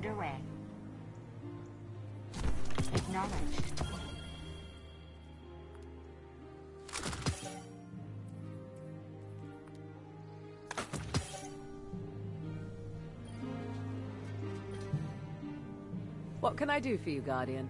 underway. Acknowledged. What can I do for you, Guardian?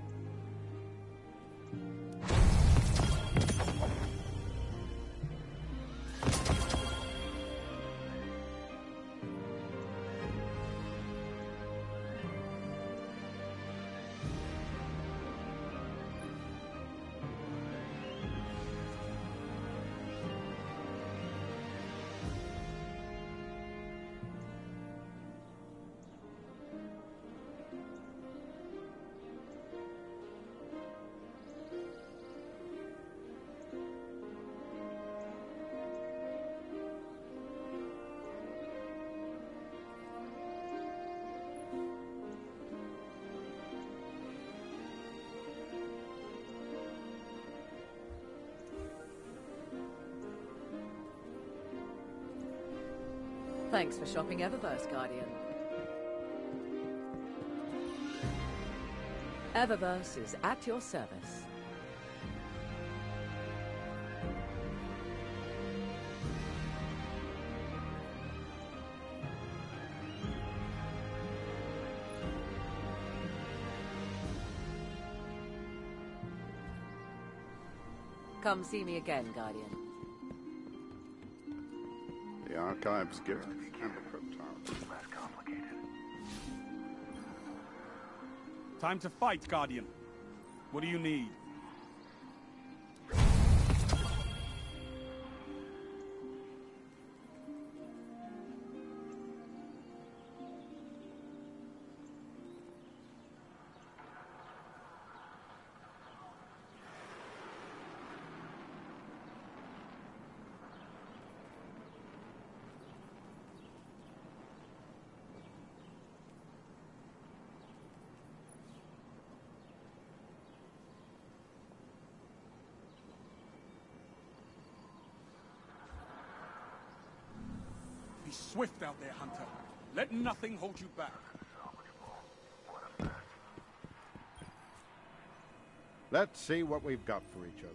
Thanks for shopping Eververse, Guardian. Eververse is at your service. Come see me again, Guardian. The Archive's gift and the Cryptons. Less complicated. Time to fight, Guardian. What do you need? Be swift out there, Hunter. Let nothing hold you back. Let's see what we've got for each other.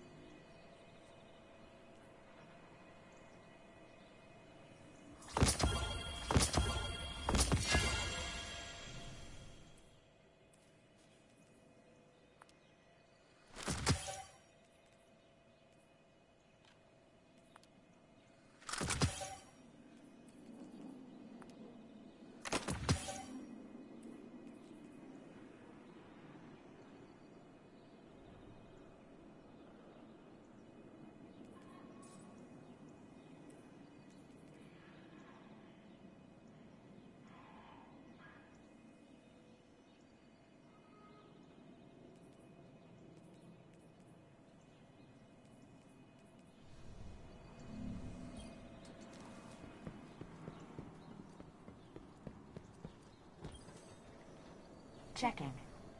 Checking.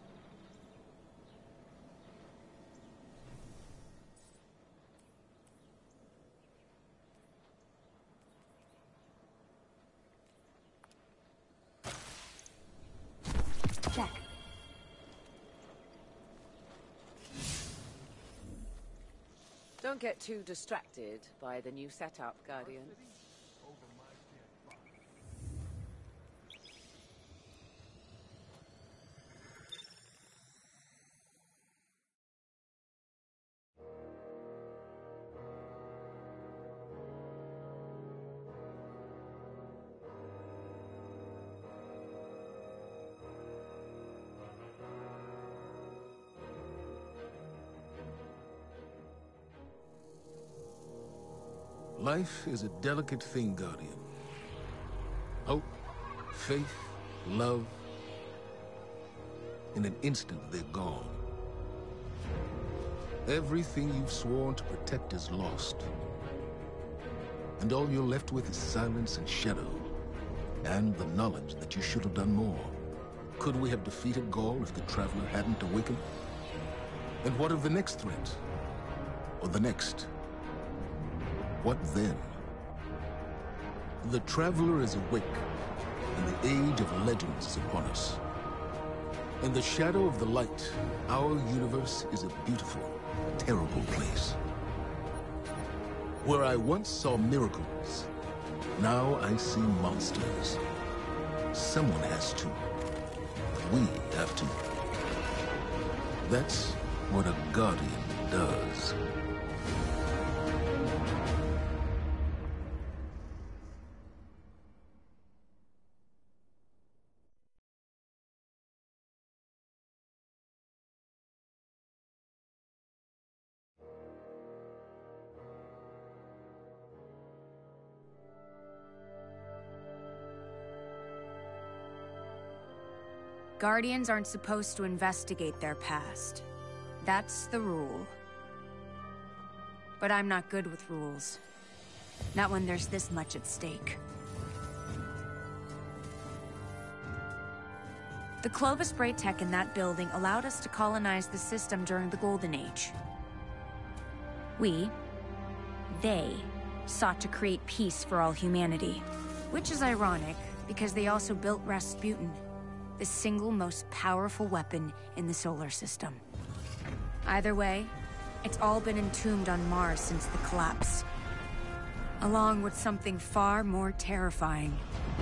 Check. Don't get too distracted by the new setup, Guardian. Life is a delicate thing, Guardian. Hope, faith, love. In an instant, they're gone. Everything you've sworn to protect is lost. And all you're left with is silence and shadow, and the knowledge that you should have done more. Could we have defeated Ghaul if the Traveler hadn't awakened? And what of the next threat? Or the next? What then? The Traveler is awake, and the age of legends is upon us. In the shadow of the light, our universe is a beautiful, terrible place. Where I once saw miracles, now I see monsters. Someone has to. We have to. That's what a Guardian does. Guardians aren't supposed to investigate their past. That's the rule. But I'm not good with rules. Not when there's this much at stake. The Clovis Bray tech in that building allowed us to colonize the system during the Golden Age. They, sought to create peace for all humanity. Which is ironic, because they also built Rasputin, the single most powerful weapon in the solar system. Either way, it's all been entombed on Mars since the collapse. Along with something far more terrifying.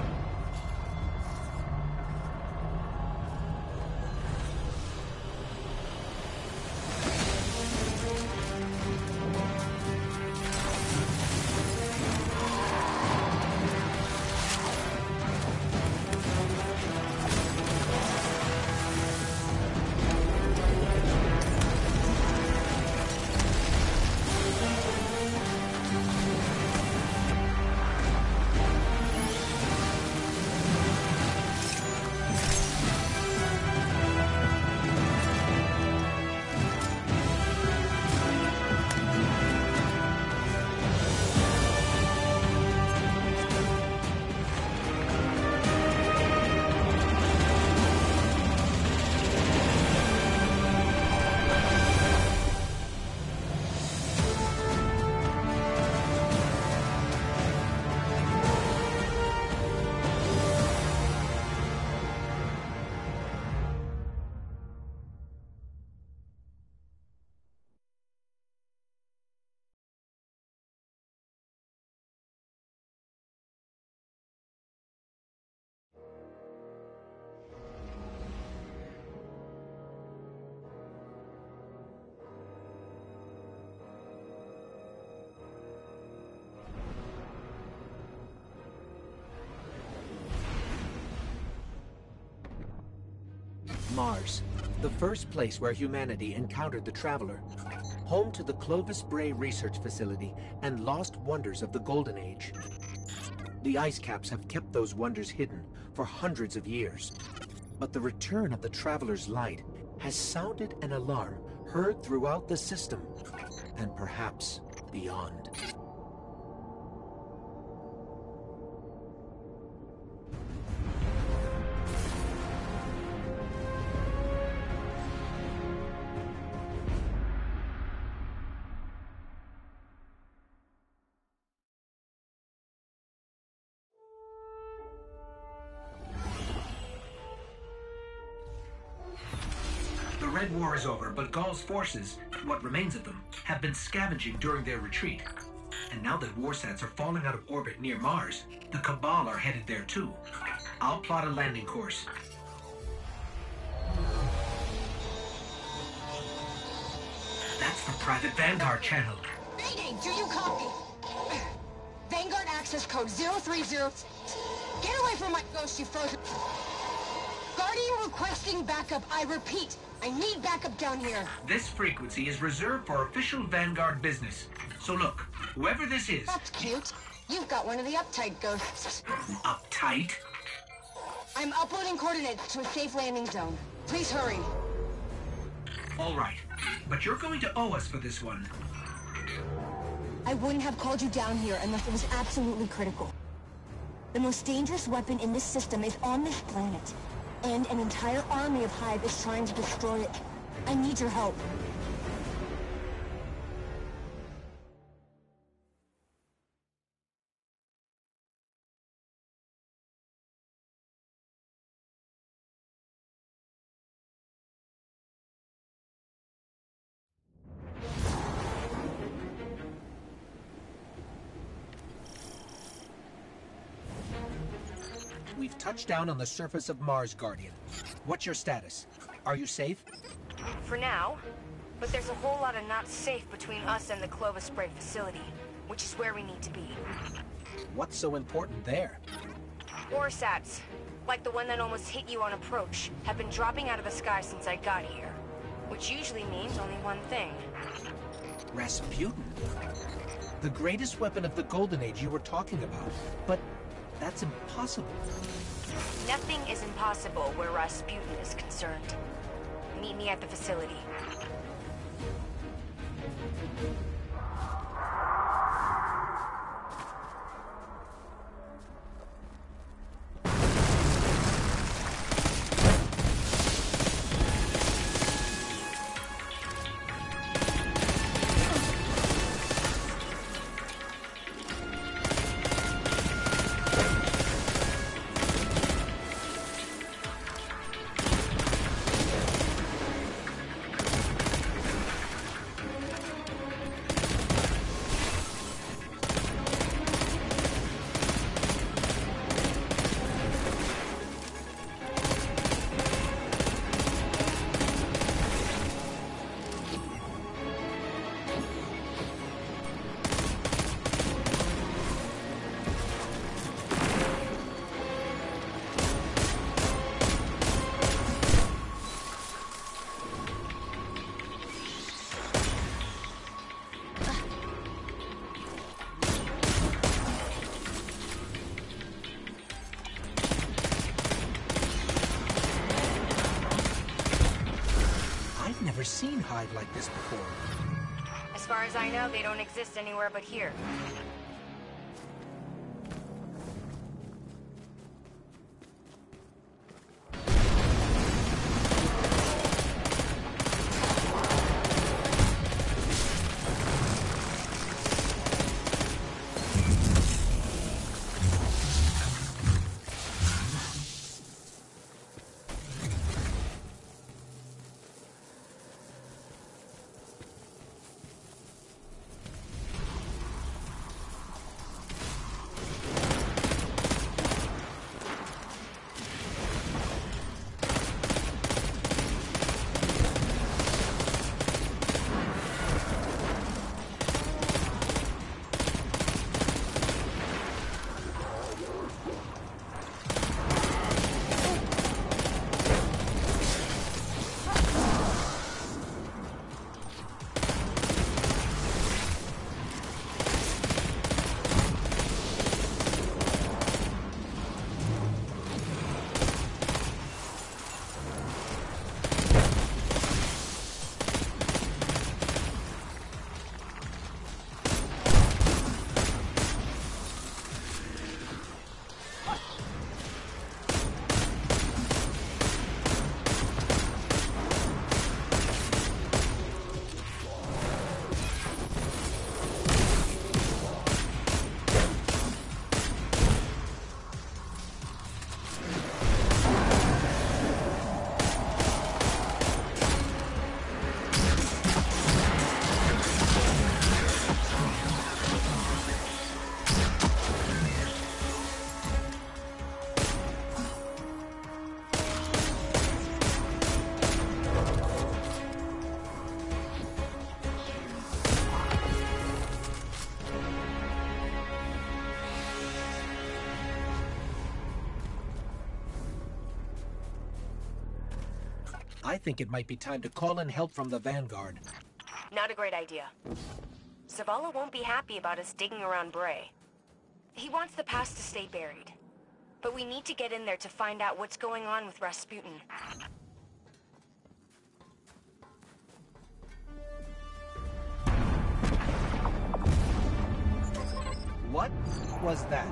Mars, the first place where humanity encountered the Traveler. Home to the Clovis Bray Research Facility and lost wonders of the Golden Age. The ice caps have kept those wonders hidden for hundreds of years. But the return of the Traveler's light has sounded an alarm heard throughout the system, and perhaps beyond. The Red War is over, but Gaul's forces, what remains of them, have been scavenging during their retreat. And now that warsats are falling out of orbit near Mars, the Cabal are headed there too. I'll plot a landing course. That's the private Vanguard channel. Mayday, do you copy? Vanguard access code 030. Get away from my ghost, you frozen. Guardian requesting backup. I repeat, I need backup down here. This frequency is reserved for official Vanguard business. So look, whoever this is... That's cute. You've got one of the uptight ghosts. Uptight? I'm uploading coordinates to a safe landing zone. Please hurry. All right, but you're going to owe us for this one. I wouldn't have called you down here unless it was absolutely critical. The most dangerous weapon in this system is on this planet. And an entire army of Hive is trying to destroy it. I need your help. we've touched down on the surface of Mars, Guardian. What's your status? Are you safe? For now. But there's a whole lot of not safe between us and the Clovis Bray facility, which is where we need to be. What's so important there? Warsats, like the one that almost hit you on approach, have been dropping out of the sky since I got here. Which usually means only one thing. Rasputin? The greatest weapon of the Golden Age you were talking about. But that's impossible. Nothing is impossible where Rasputin is concerned. Meet me at the facility. Never seen Hive like this before. As far as I know, they don't exist anywhere but here. I think it might be time to call in help from the Vanguard. Not a great idea. Zavala won't be happy about us digging around Bray. He wants the past to stay buried. But we need to get in there to find out what's going on with Rasputin. What was that?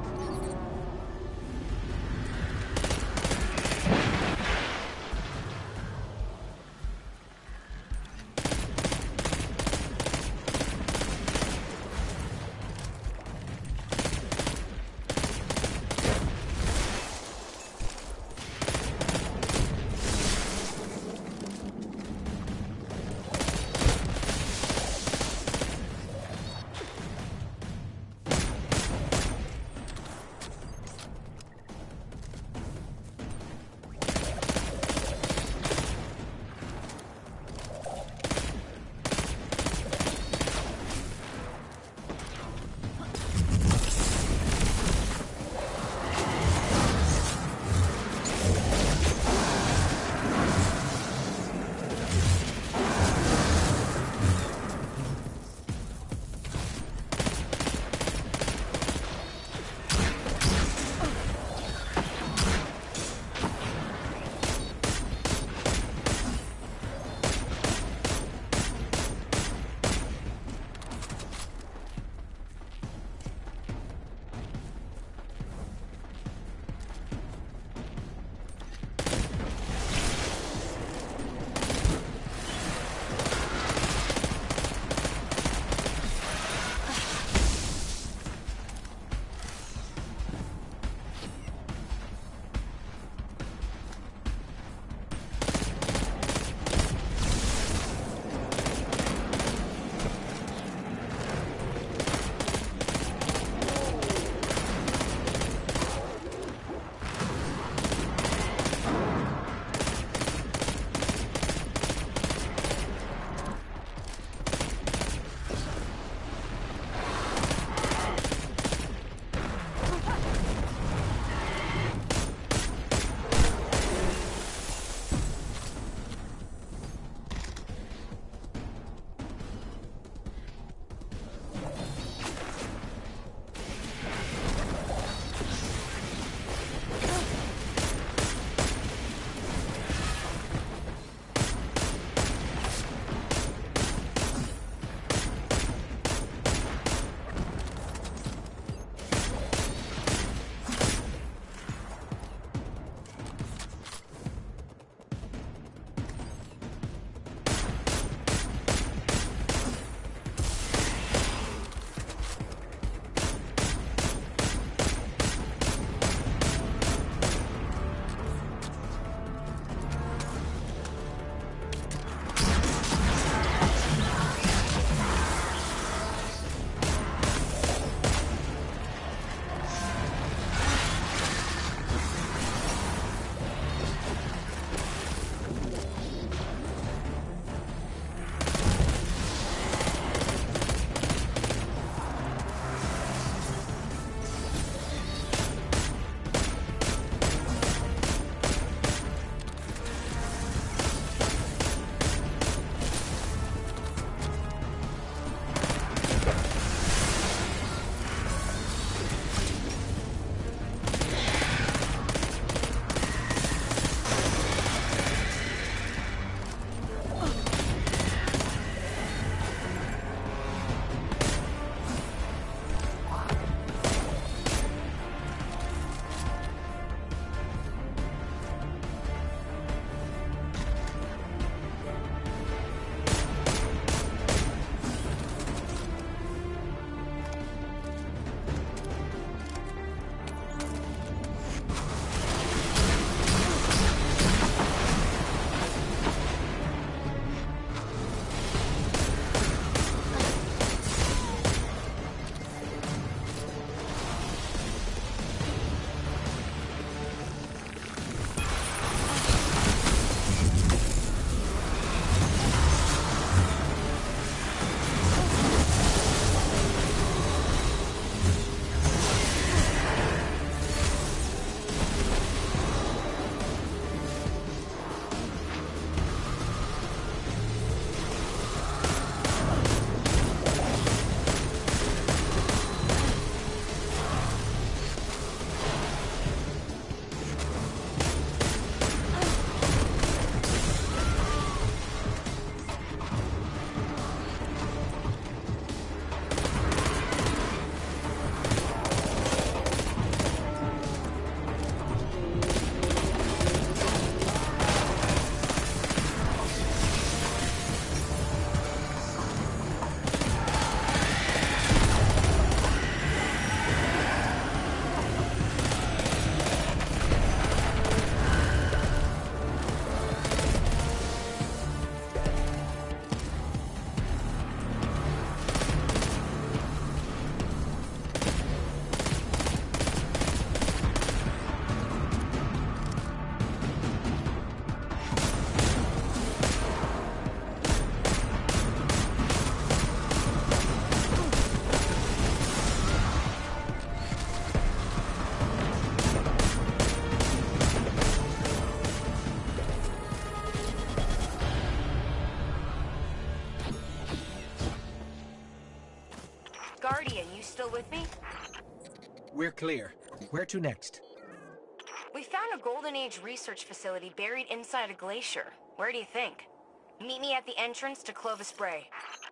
still with me? We're clear. Where to next? We found a Golden Age research facility buried inside a glacier. Where do you think? Meet me at the entrance to Clovis Bray.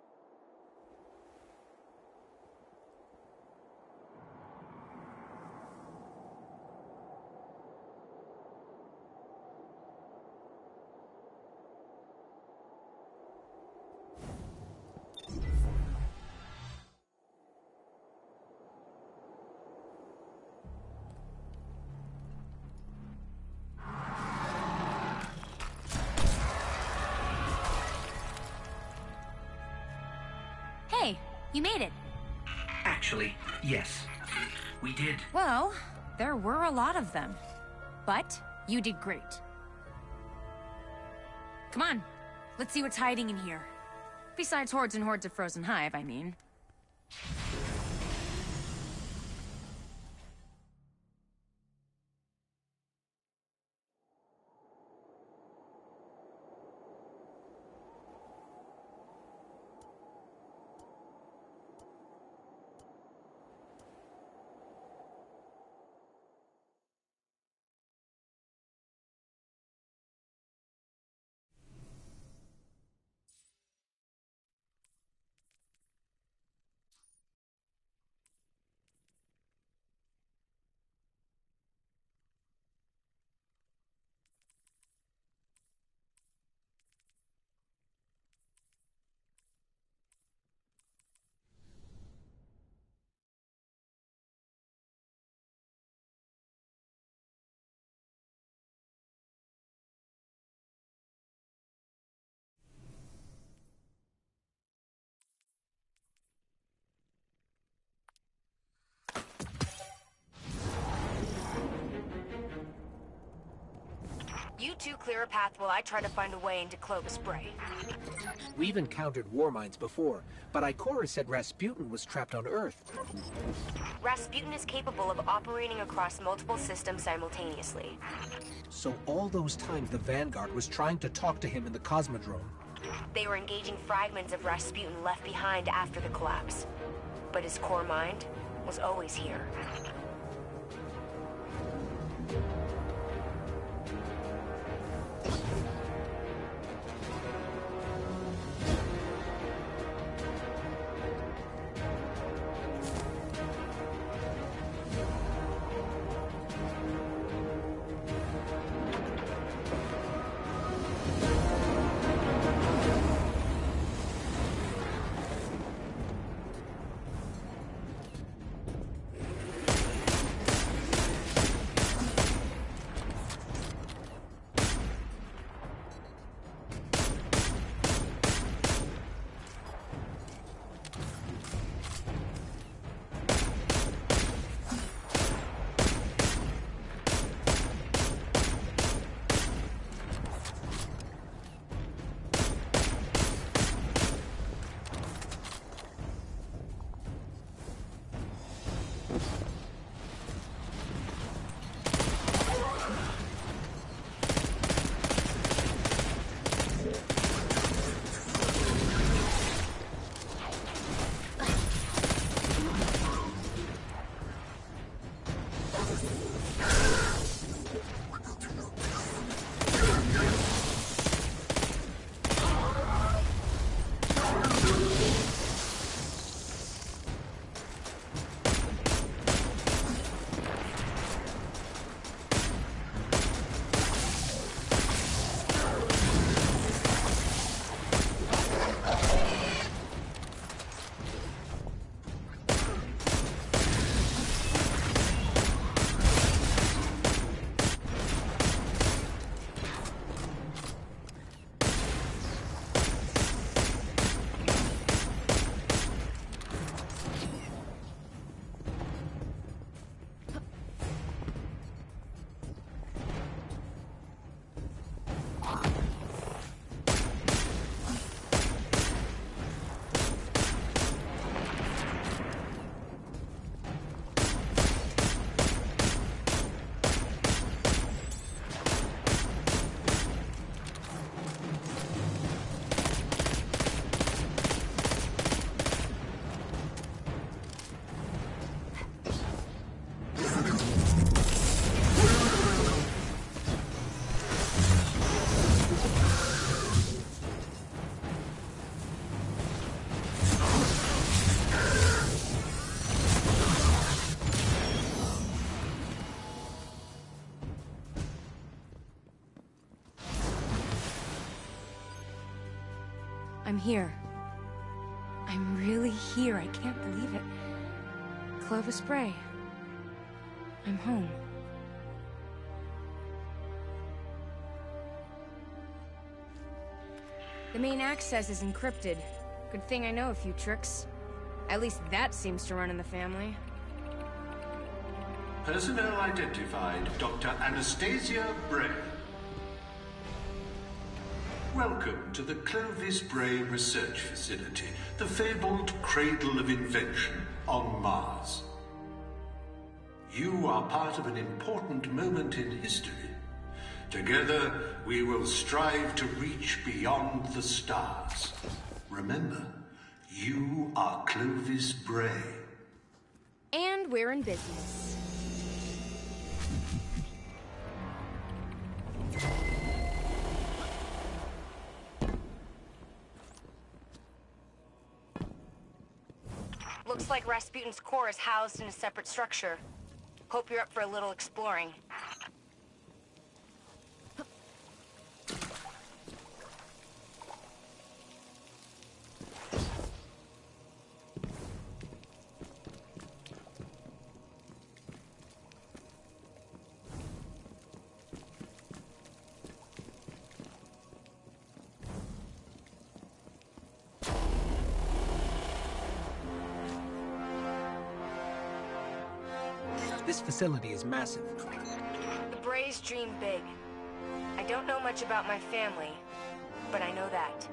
Hey, you made it. Actually, yes. We did. Well, there were a lot of them. But you did great. Come on, let's see what's hiding in here. Besides hordes and hordes of frozen hive, I mean. You two clear a path while I try to find a way into Clovis Bray. We've encountered war mines before, but Ikora said Rasputin was trapped on Earth. Rasputin is capable of operating across multiple systems simultaneously. So all those times the Vanguard was trying to talk to him in the Cosmodrome. They were engaging fragments of Rasputin left behind after the collapse. But his core mind was always here. I'm here. I'm really here. I can't believe it. Clovis Bray. I'm home. The main access is encrypted. Good thing I know a few tricks. At least that seems to run in the family. Personnel identified, Dr. Anastasia Bray. Welcome to the Clovis Bray Research Facility, the fabled cradle of invention on Mars. You are part of an important moment in history. Together, we will strive to reach beyond the stars. Remember, you are Clovis Bray. And we're in business. Looks like Rasputin's core is housed in a separate structure. Hope you're up for a little exploring. This facility is massive. The Brays dream big. I don't know much about my family, but I know that.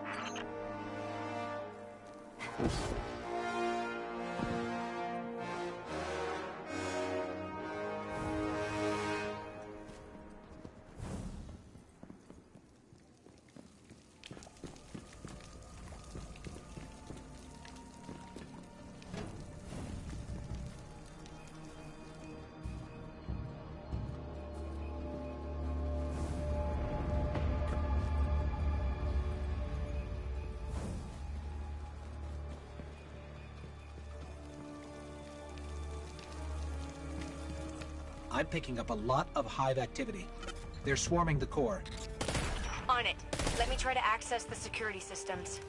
I'm picking up a lot of hive activity. They're swarming the core. On it. Let me try to access the security systems.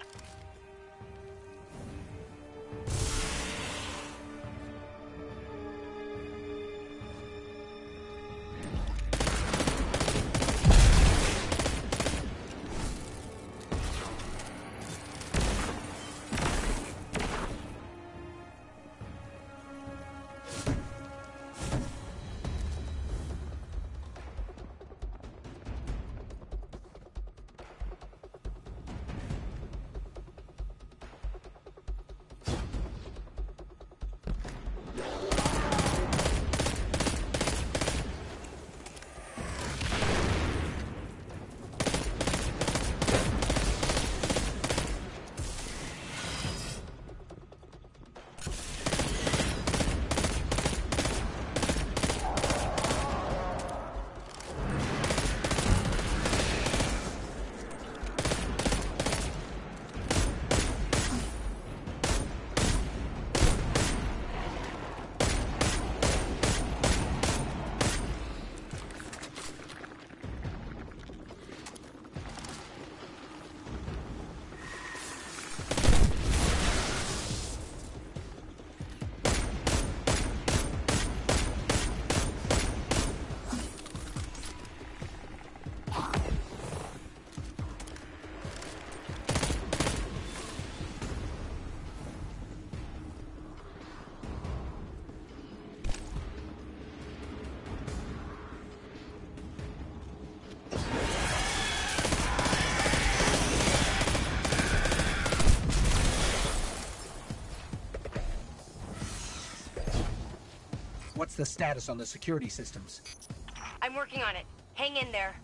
What's the status on the security systems? I'm working on it. Hang in there.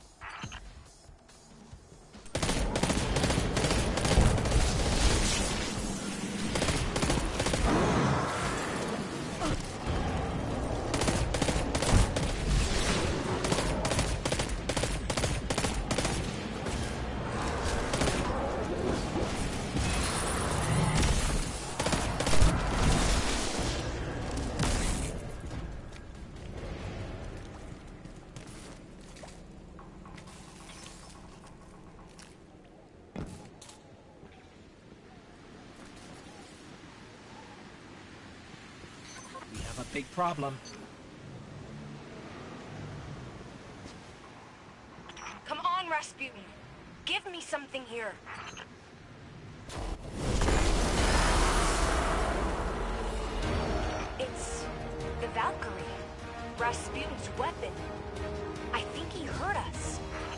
Big problem. Come on, Rasputin. Give me something here. It's the Valkyrie. Rasputin's weapon. I think he heard us.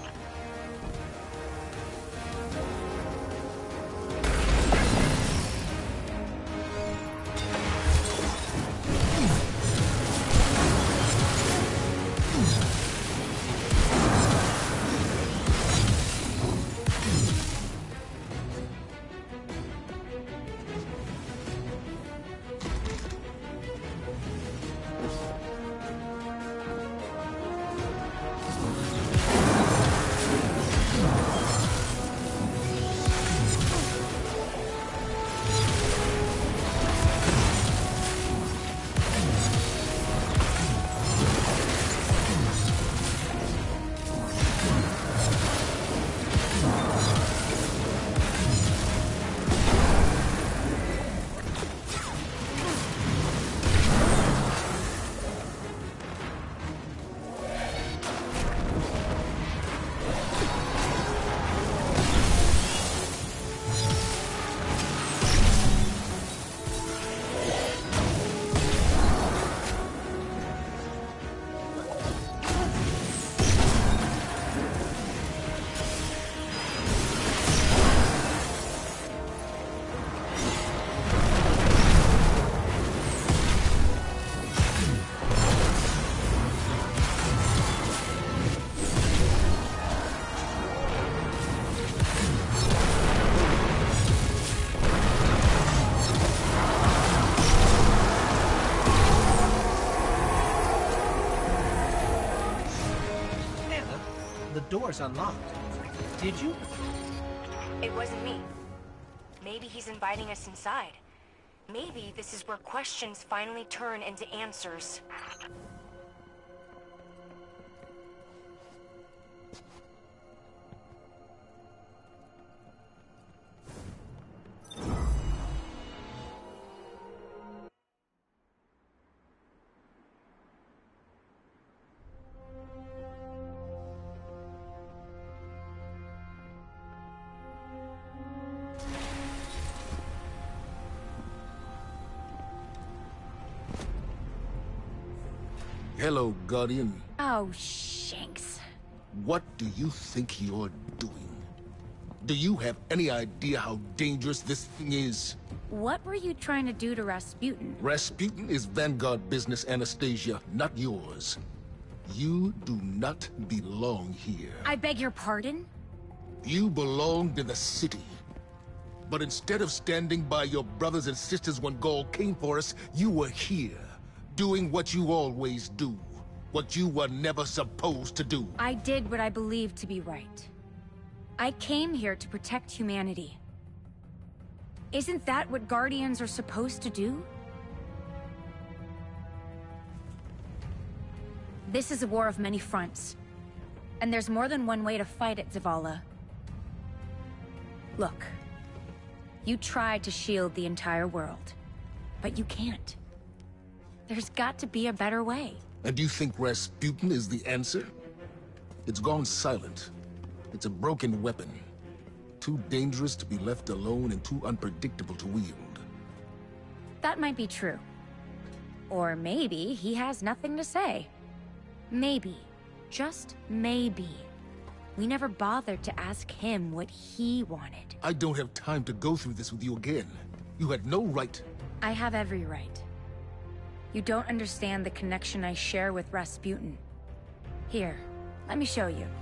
Door's unlocked. Did you? It wasn't me. Maybe he's inviting us inside. Maybe this is where questions finally turn into answers. Hello, Guardian. Oh, Shanks. What do you think you're doing? Do you have any idea how dangerous this thing is? What were you trying to do to Rasputin? Rasputin is Vanguard business, Anastasia, not yours. You do not belong here. I beg your pardon? You belonged in the city. But instead of standing by your brothers and sisters when Gaul came for us, you were here, doing what you always do. What you were never supposed to do. I did what I believed to be right. I came here to protect humanity. Isn't that what Guardians are supposed to do? This is a war of many fronts. And there's more than one way to fight it, Zavala. Look. You tried to shield the entire world. But you can't. There's got to be a better way. And you think Rasputin is the answer? It's gone silent. It's a broken weapon. Too dangerous to be left alone and too unpredictable to wield. That might be true. Or maybe he has nothing to say. Maybe. Just maybe. We never bothered to ask him what he wanted. I don't have time to go through this with you again. You had no right. I have every right. You don't understand the connection I share with Rasputin. Here, let me show you.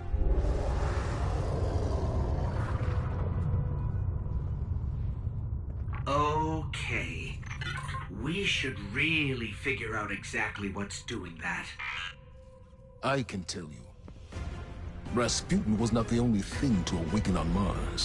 Okay. We should really figure out exactly what's doing that. I can tell you. Rasputin was not the only thing to awaken on Mars.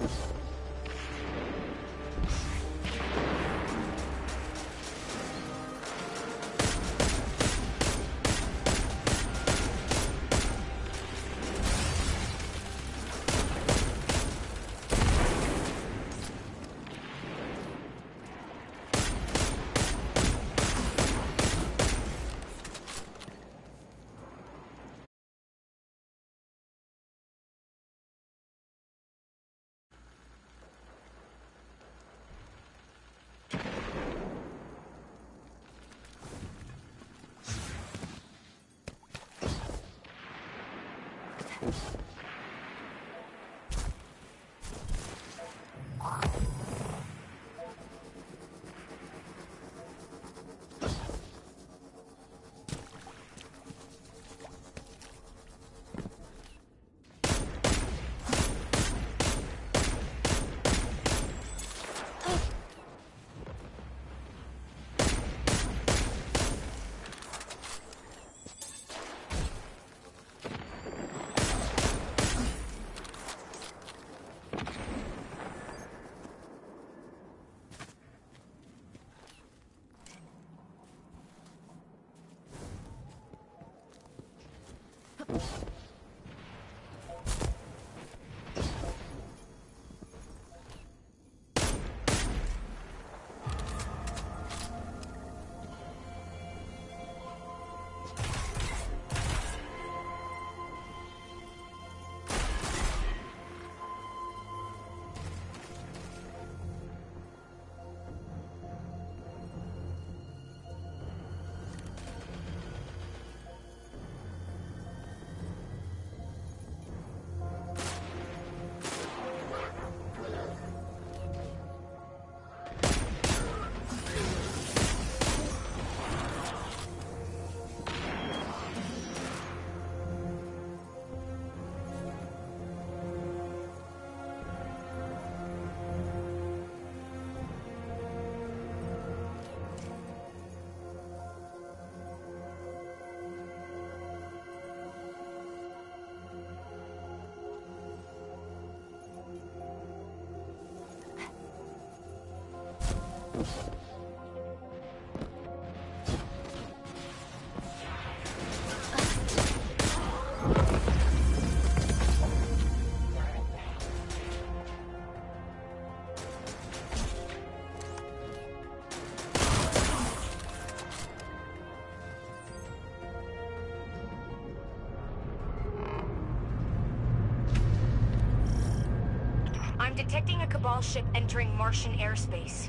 I'm detecting a Cabal ship entering Martian airspace.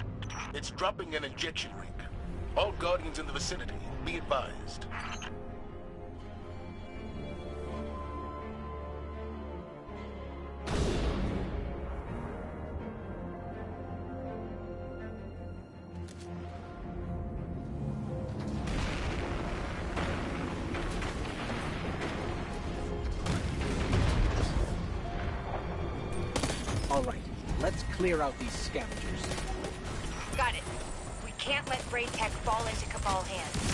It's dropping an injection ring. All Guardians in the vicinity, be advised. All right, let's clear out these scavengers. Got it. We can't let Braid Tech fall into Cabal hands.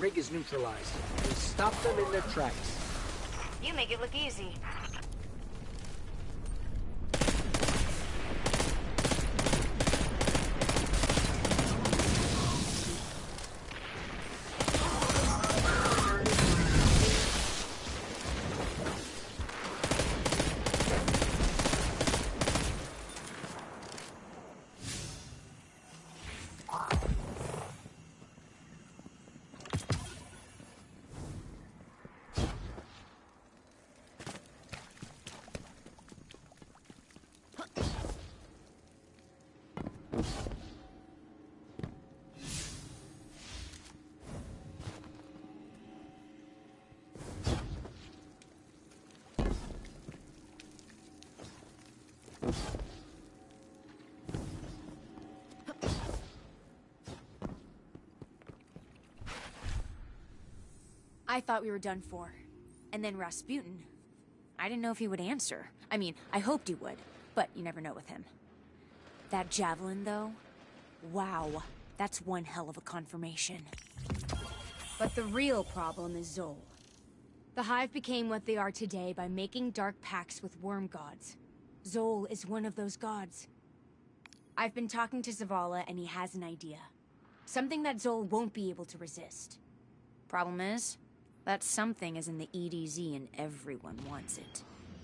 rig is neutralized. We stop them in their tracks. You make it look easy. I thought we were done for. And then Rasputin. I didn't know if he would answer. I mean, I hoped he would, but you never know with him. That javelin, though? Wow, that's one hell of a confirmation. But the real problem is Xol. The Hive became what they are today by making dark pacts with worm gods. Xol is one of those gods. I've been talking to Zavala, and he has an idea. Something that Xol won't be able to resist. Problem is, that something is in the EDZ and everyone wants it.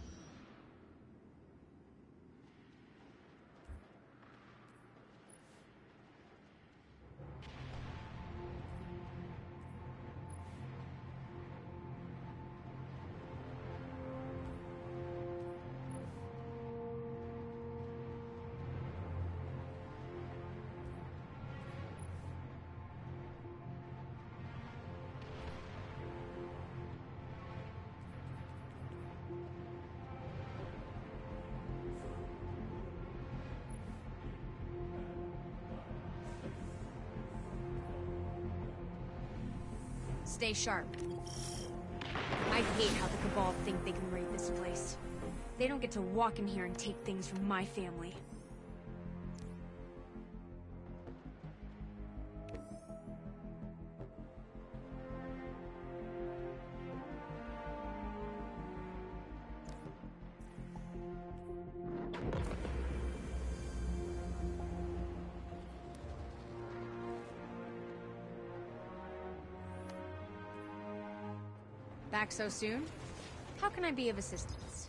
Stay sharp. I hate how the Cabal think they can raid this place. They don't get to walk in here and take things from my family. Back so soon? How can I be of assistance?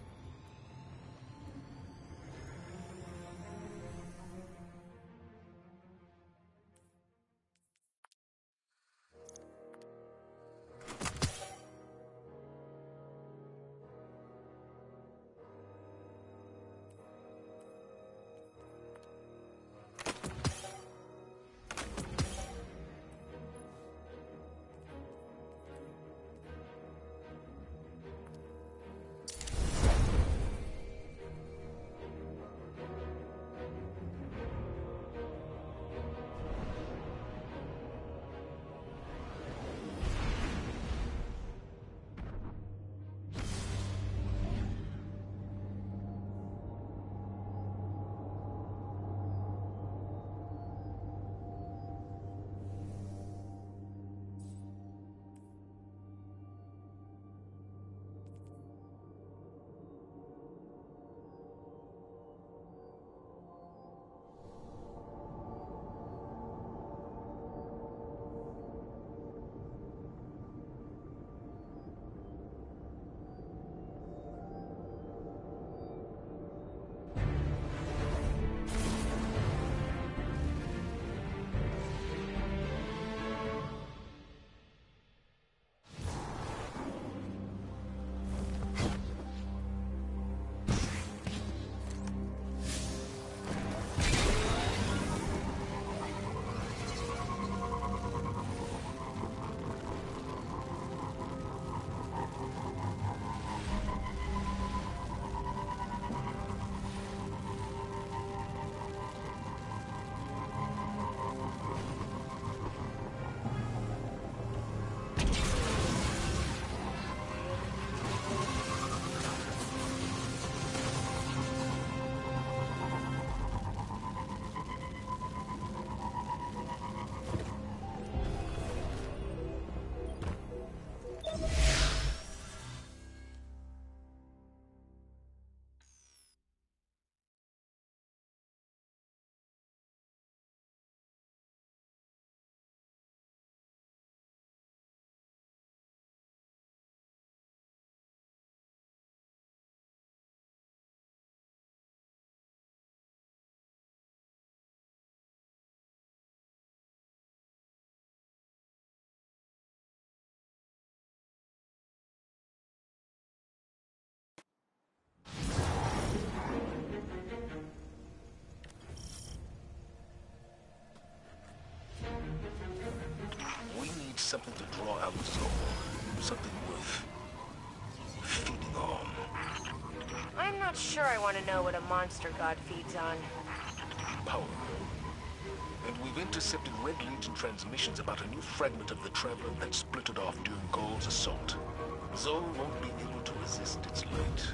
something to draw out Zol. Something worth feeding on. I'm not sure I want to know what a monster god feeds on. Power. And we've intercepted Red Legion transmissions about a new fragment of the Traveler that splittered off during Gaul's assault. Zol won't be able to resist its light.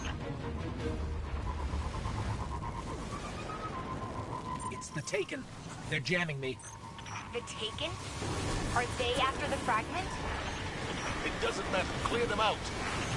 It's the Taken. They're jamming me. The Taken? Are they after the fragment? It doesn't matter. Clear them out.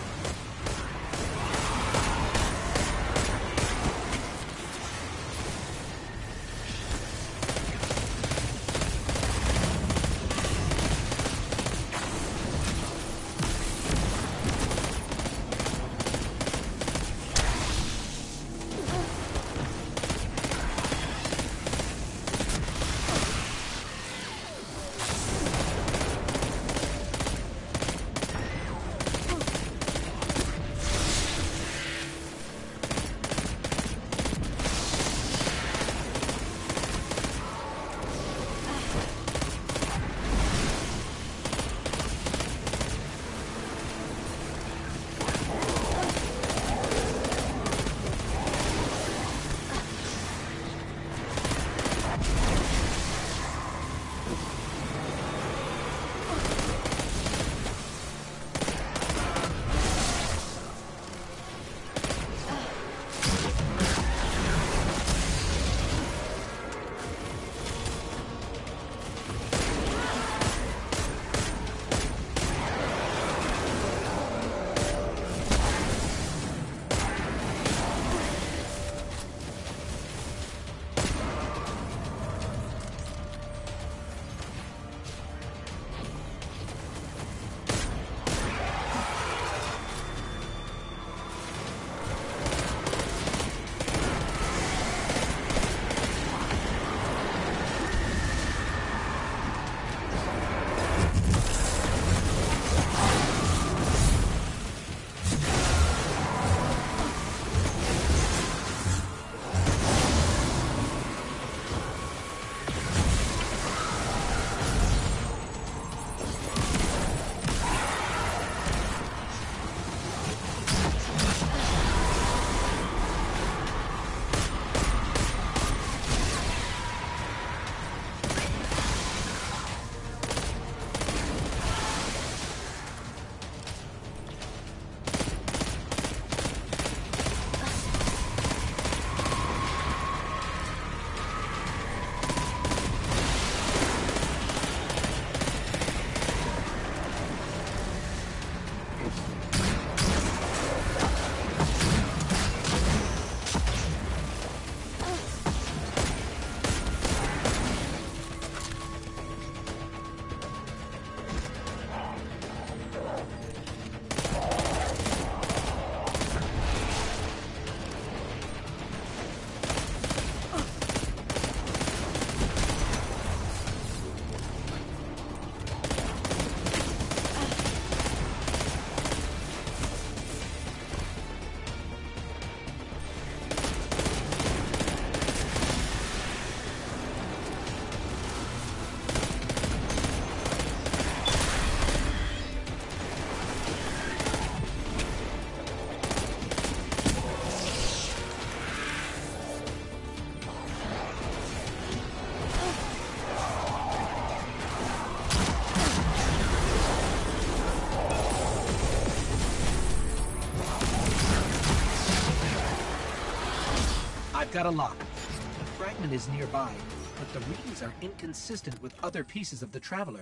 I've got a lock. The fragment is nearby, but the readings are inconsistent with other pieces of the Traveler.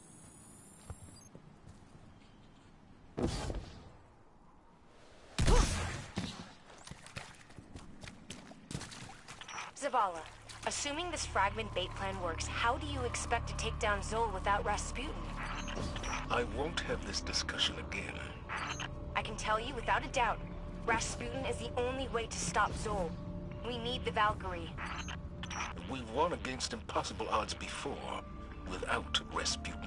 Zavala, assuming this fragment bait plan works, how do you expect to take down Zol without Rasputin? I won't have this discussion again. I can tell you without a doubt, Rasputin is the only way to stop Zol. We need the Valkyrie. We've won against impossible odds before, without Rasputin.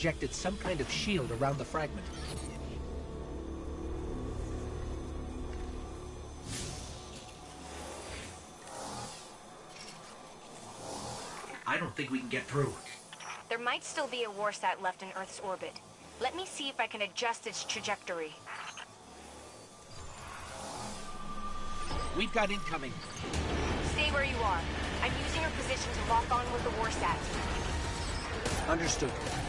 projected some kind of shield around the fragment. I don't think we can get through. There might still be a Warsat left in Earth's orbit. Let me see if I can adjust its trajectory. We've got incoming. Stay where you are. I'm using your position to lock on with the Warsat. Understood.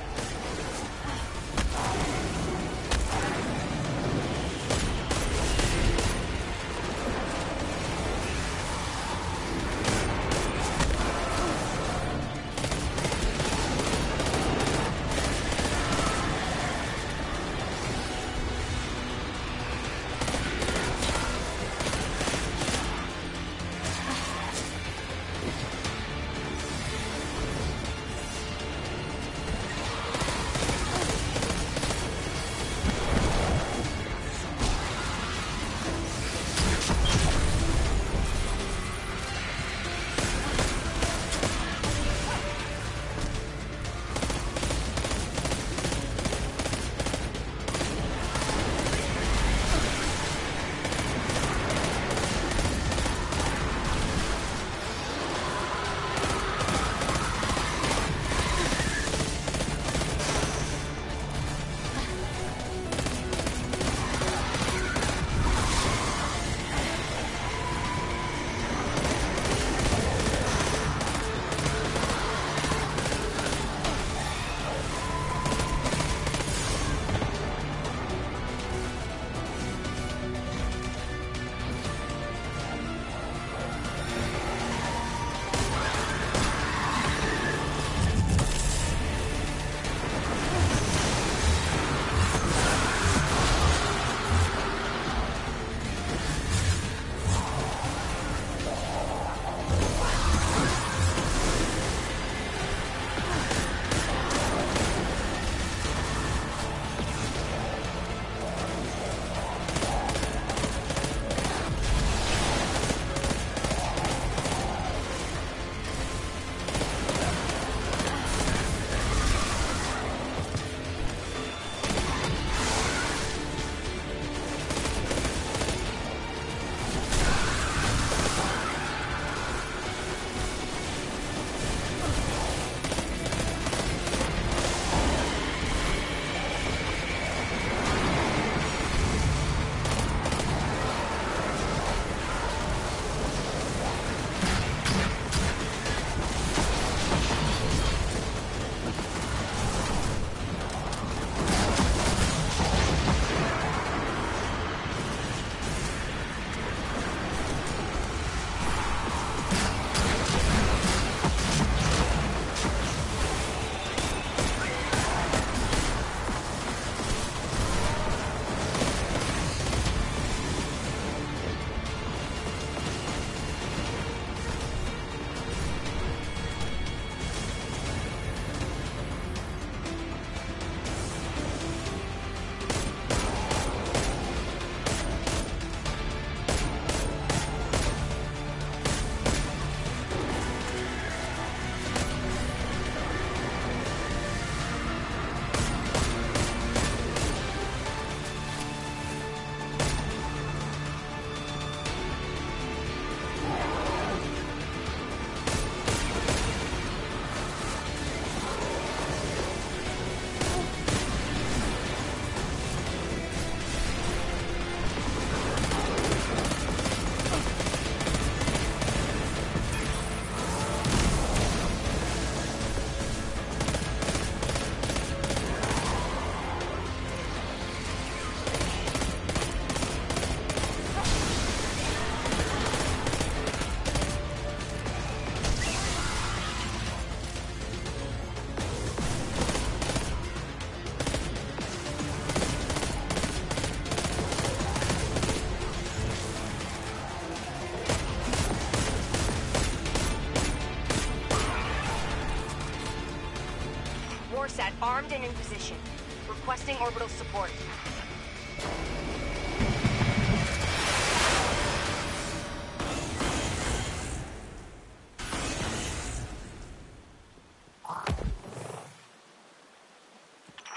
Warsat armed and in position. Requesting orbital support.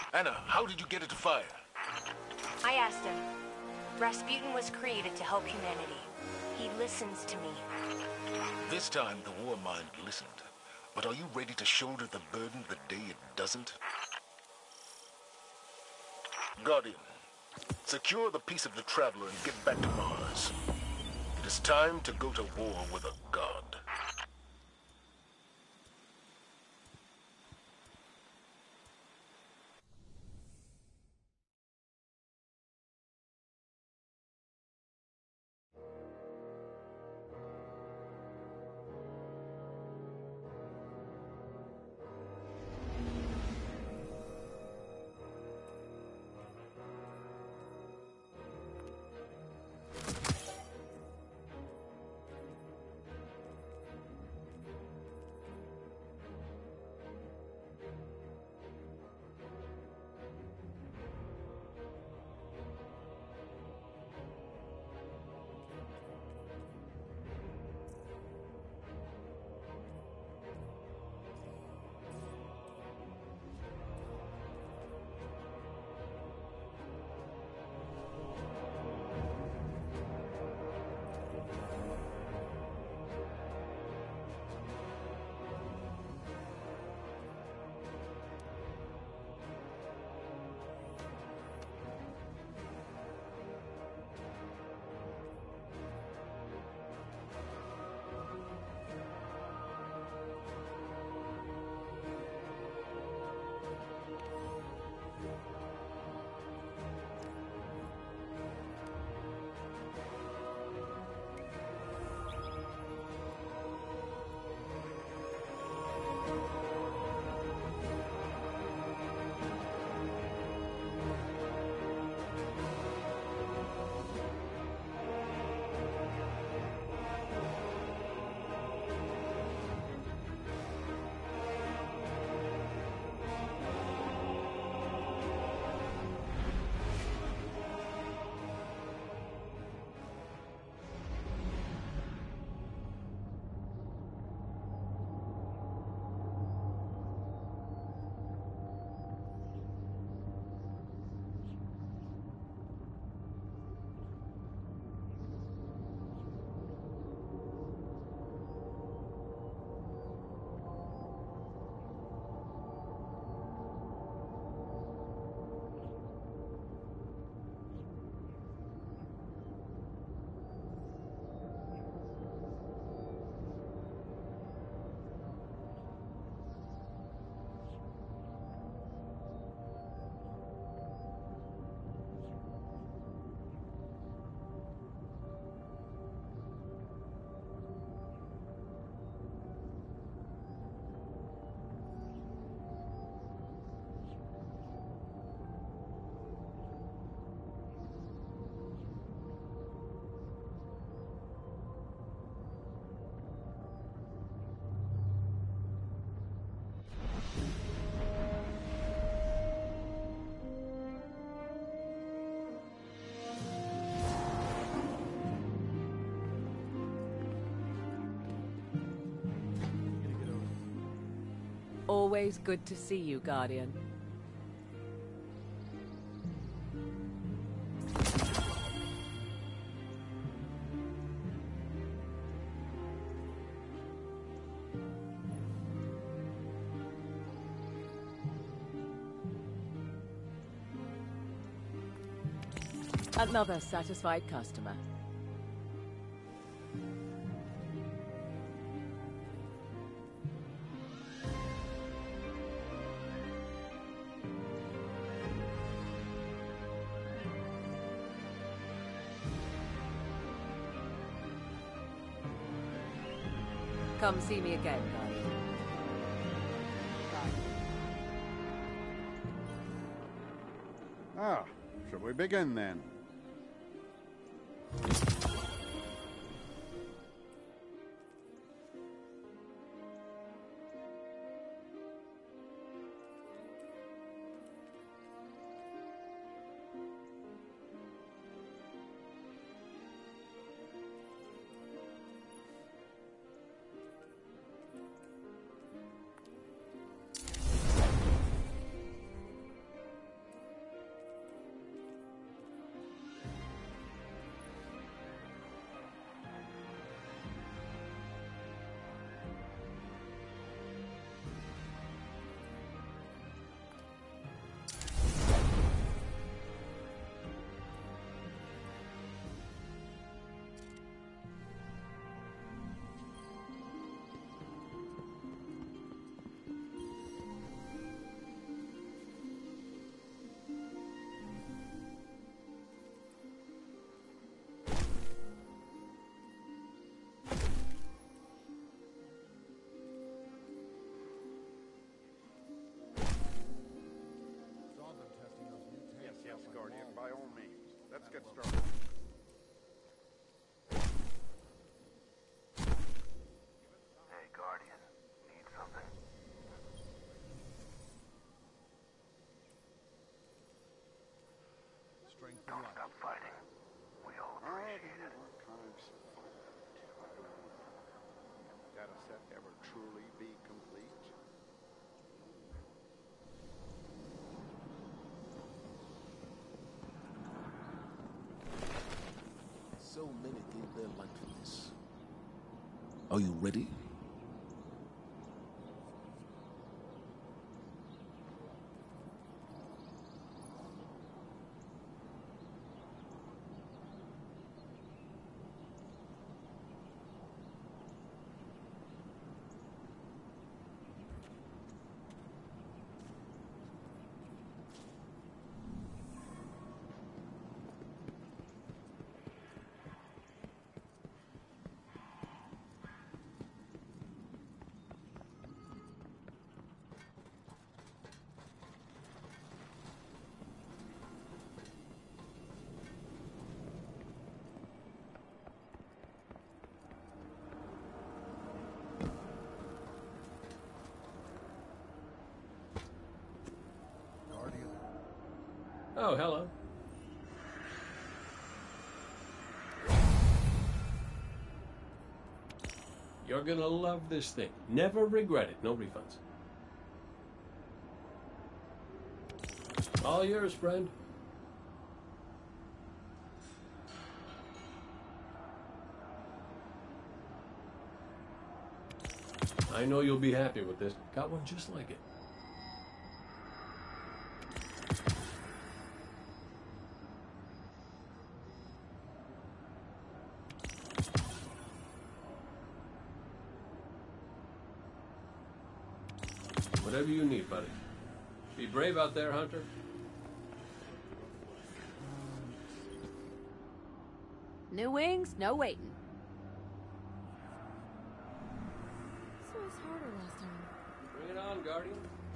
Anna, how did you get it to fire? I asked him. Rasputin was created to help humanity. He listens to me. This time, the war mind listened. But are you ready to shoulder the burden the day it doesn't? Guardian, secure the piece of the Traveler and get back to Mars. It is time to go to war with a god. Always good to see you, Guardian. Another satisfied customer. Come see me again, Guardian. Ah, shall we begin then? Let's get started. Hey, Guardian. Need something? Don't stop fighting. We all appreciate it. Data set ever truly be complete? So many gave their life for this. Are you ready? Oh, hello. You're gonna love this thing. Never regret it. No refunds. All yours, friend. I know you'll be happy with this. Got one just like it. Whatever you need, buddy. Be brave out there, Hunter. New wings, no waiting. This was harder last time. Bring it on, Guardian.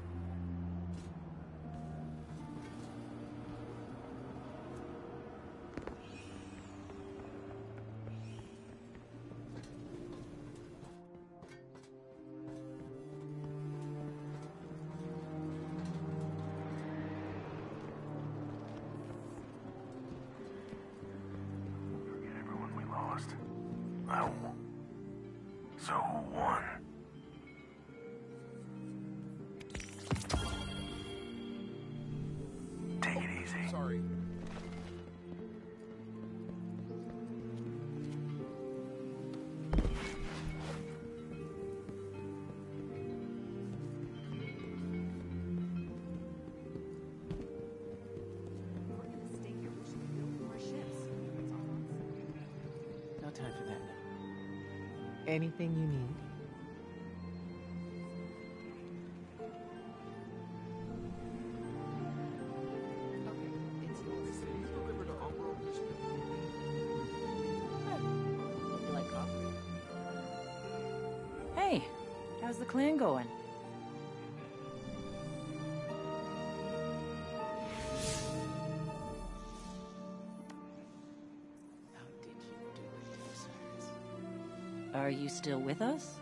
So who won? Take it easy. Sorry. No time for that now. Anything you need. You like coffee? Hey, how's the clan going? How did you do it, Osiris? Are you still with us?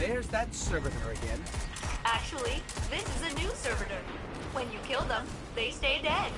there's that servitor again. Actually, this is a new servitor. When you kill them, they stay dead.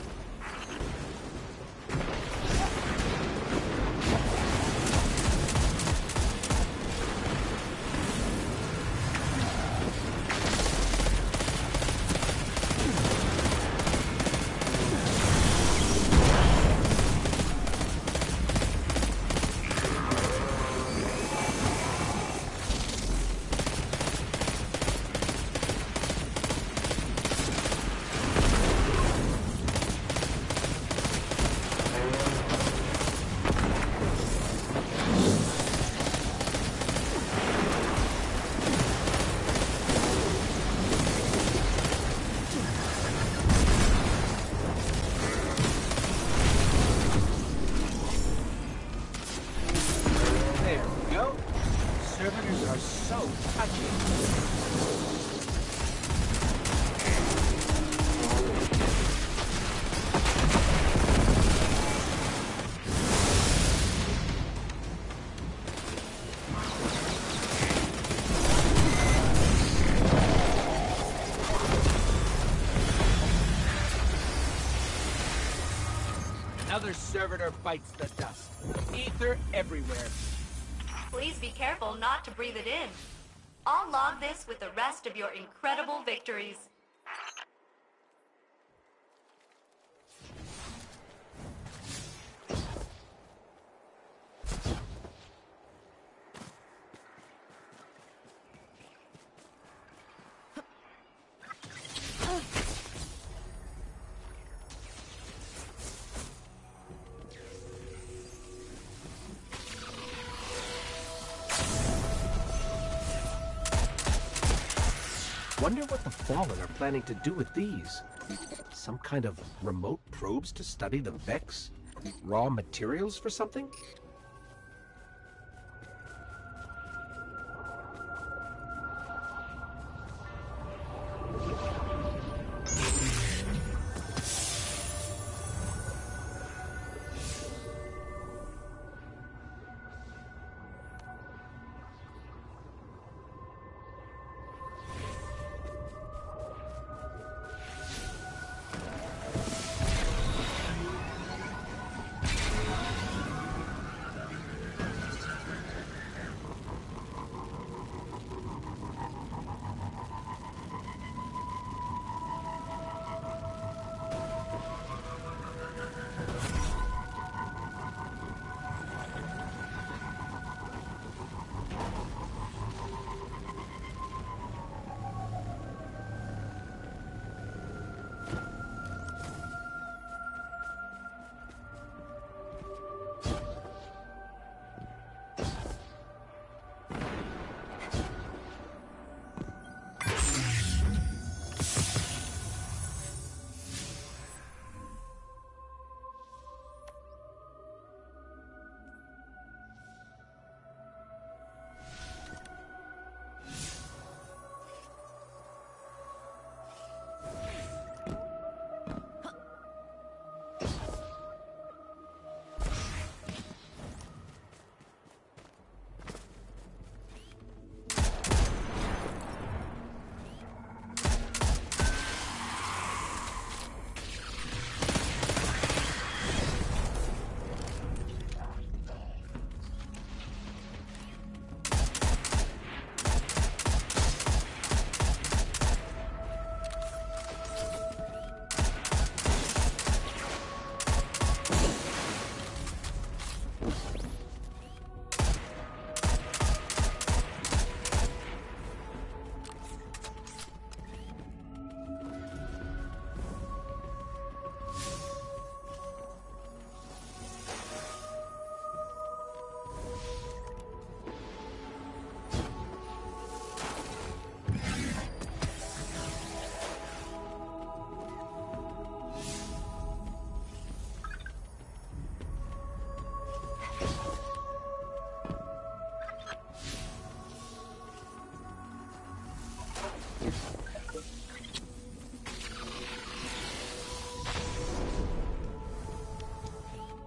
Another servitor bites the dust. Ether everywhere. Please be careful not to breathe it in. I'll log this with the rest of your incredible victories. Wonder what the Fallen are planning to do with these. Some kind of remote probes to study the Vex? Raw materials for something?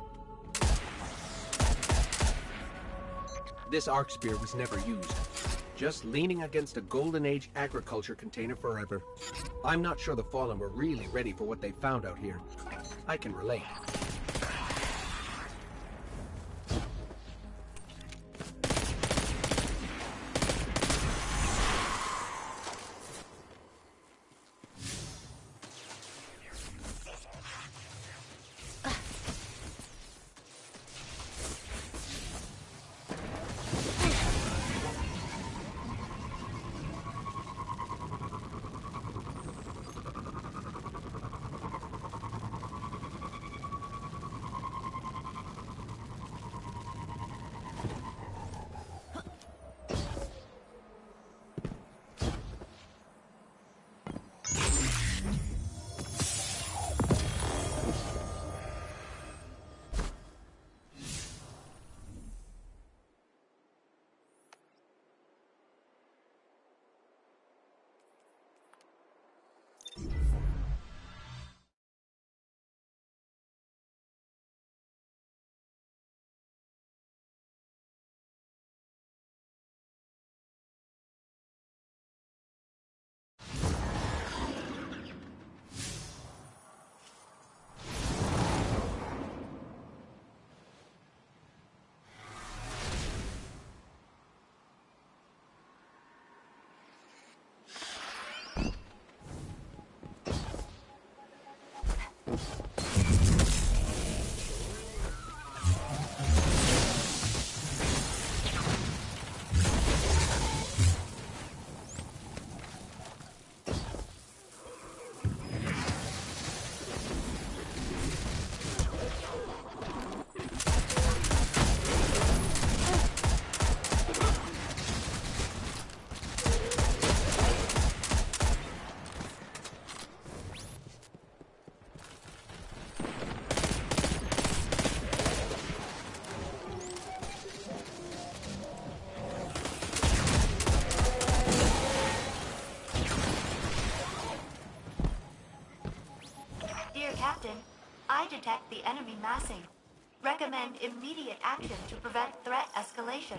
This arc spear was never used. Just leaning against a Golden Age agriculture container forever. I'm not sure the Fallen were really ready for what they found out here. I can relate. Captain, I detect the enemy massing. Recommend immediate action to prevent threat escalation.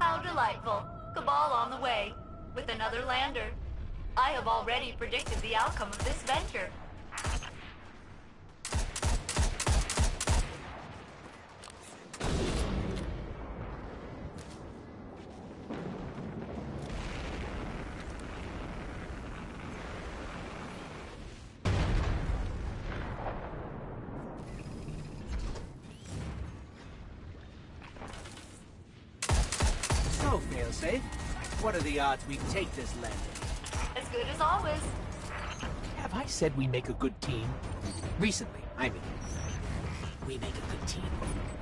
How delightful. Cabal on the way, with another lander. I have already predicted the outcome of this venture. So, Failsafe, what are the odds we take this landing? As good as always. Have I said we make a good team? Recently, I mean. We make a good team.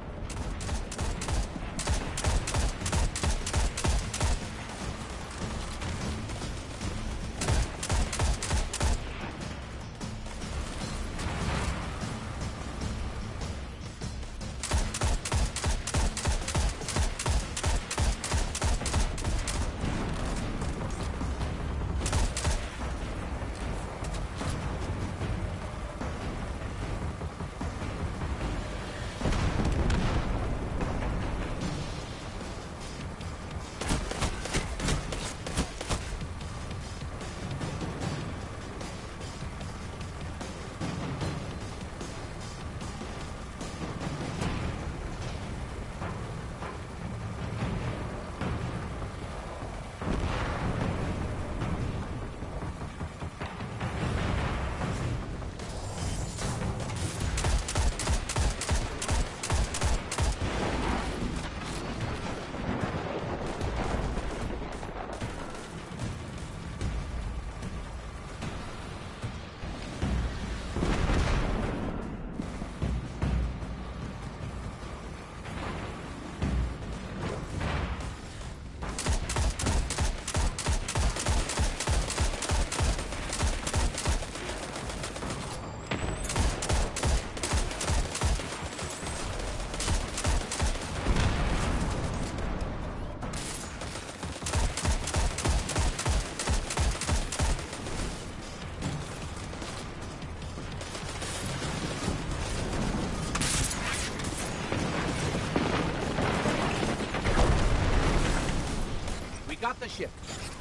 Got the ship.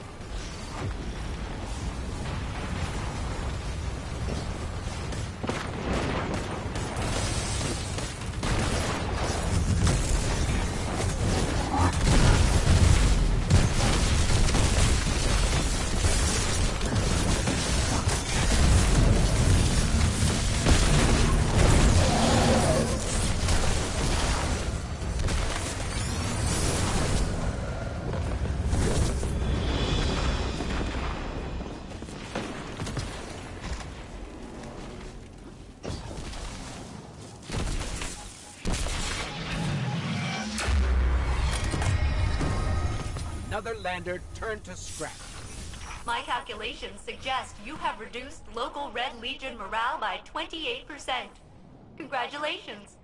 Another lander turned to scrap. My calculations suggest you have reduced local Red Legion morale by 28%. Congratulations.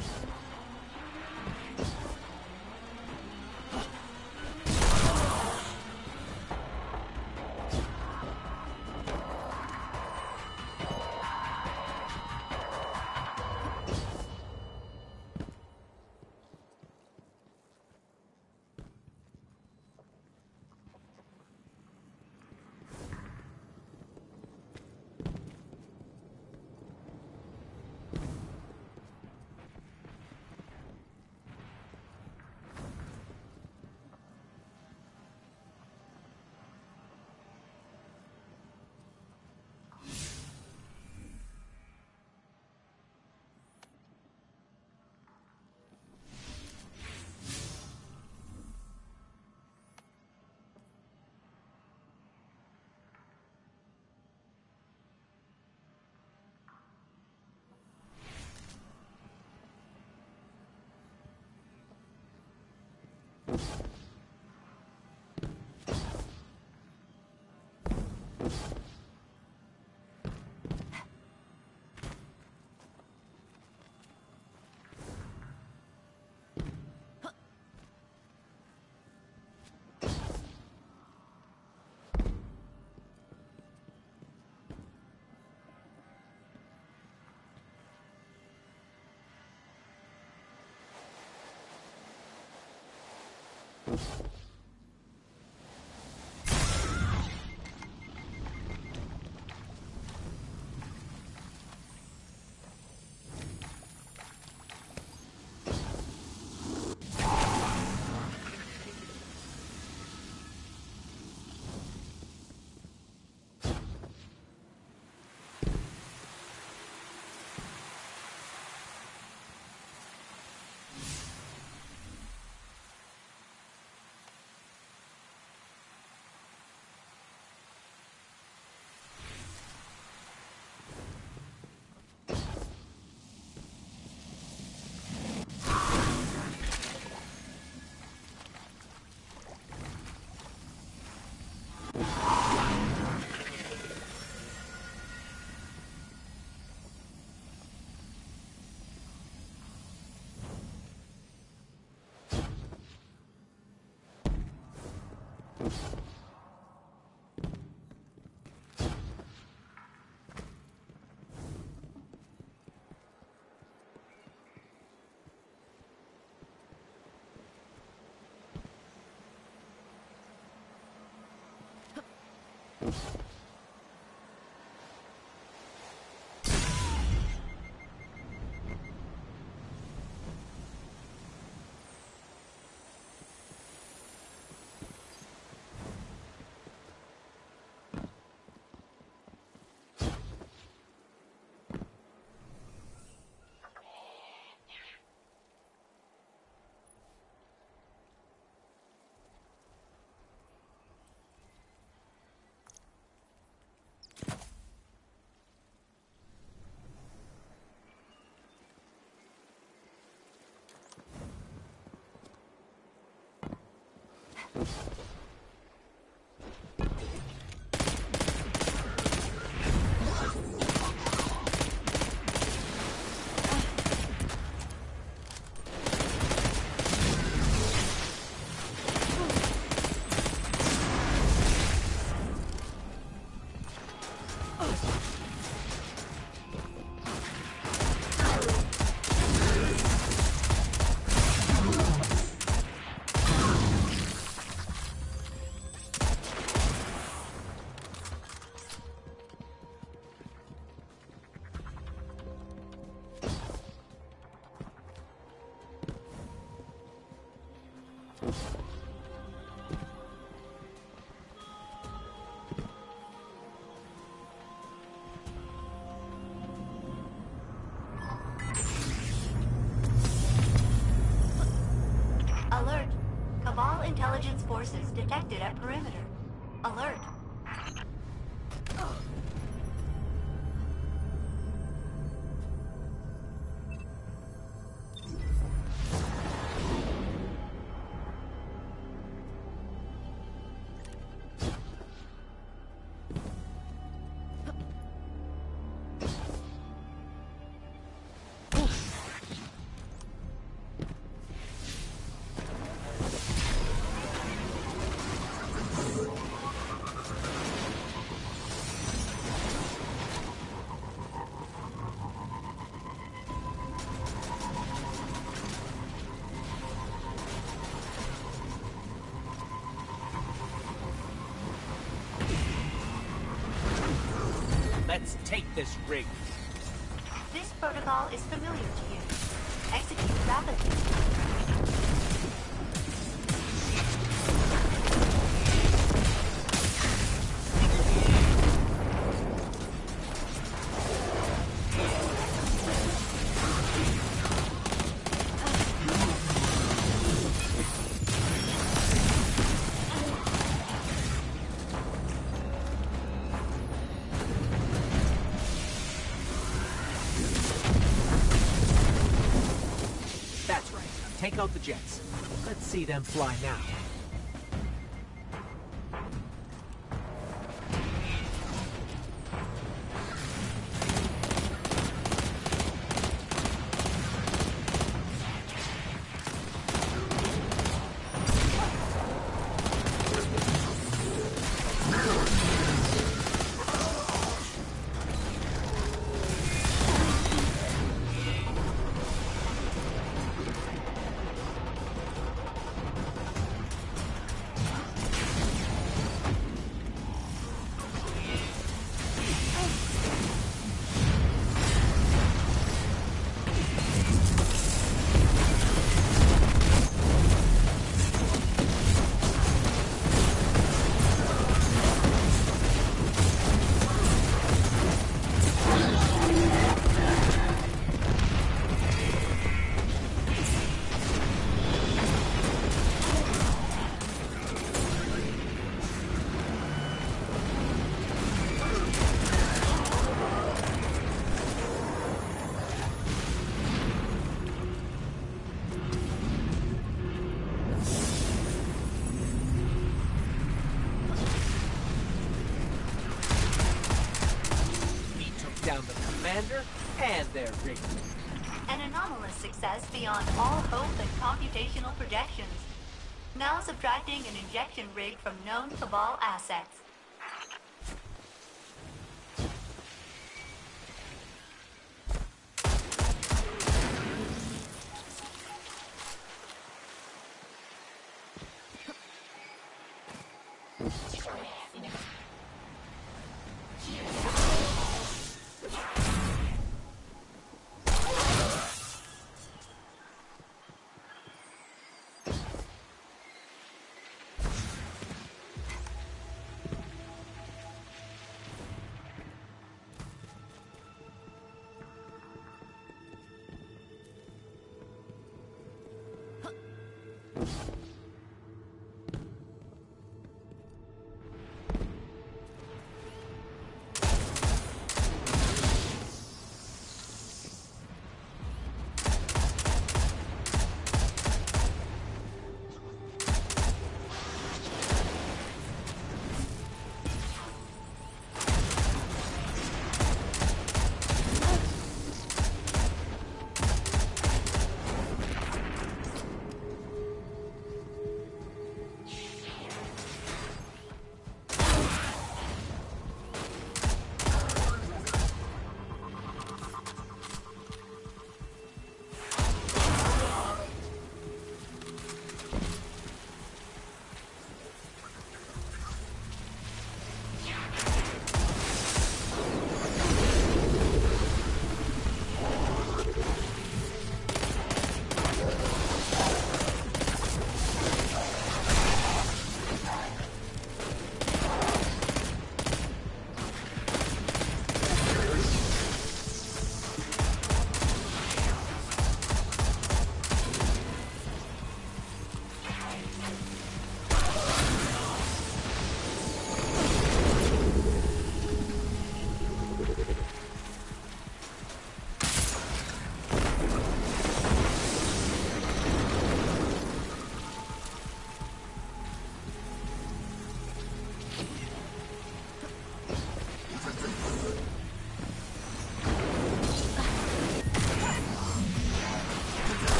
Alert! Cabal intelligence forces detected at perimeter. Alert! Take this rig. This protocol is familiar to you. Execute rapidly. That's right. Take out the jets. Let's see them fly now. Down the commander and their rig. An anomalous success beyond all hope and computational projections. Now subtracting an injection rig from known Cabal assets.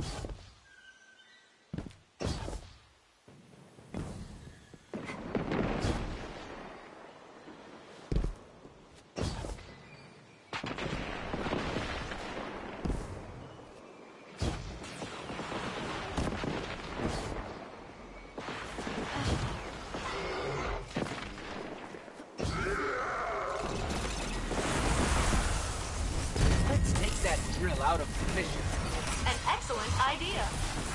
Let's take that drill out of the mission. An excellent idea.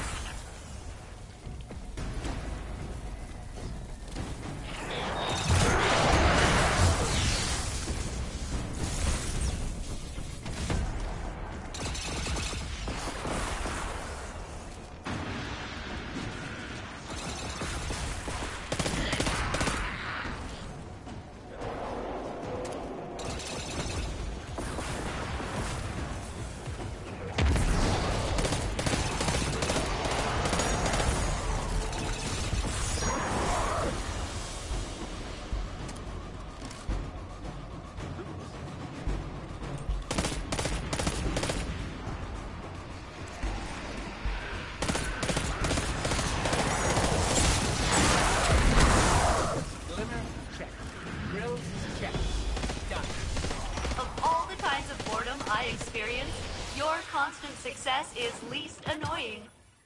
Your constant success is least annoying.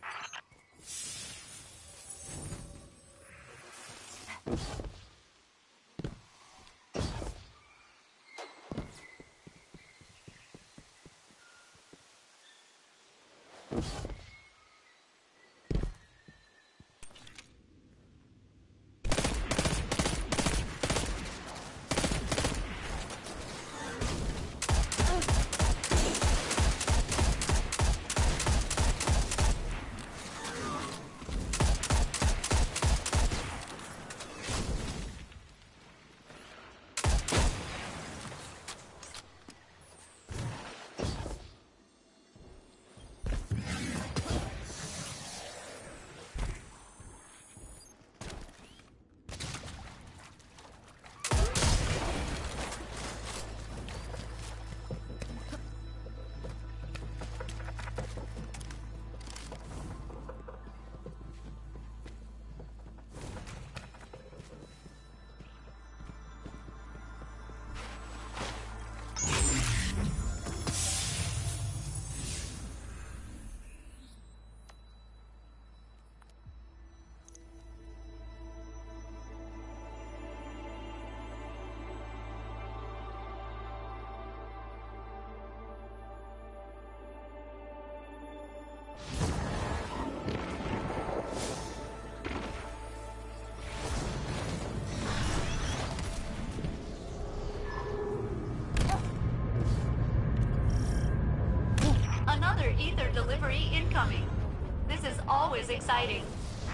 Another ether delivery incoming. This is always exciting.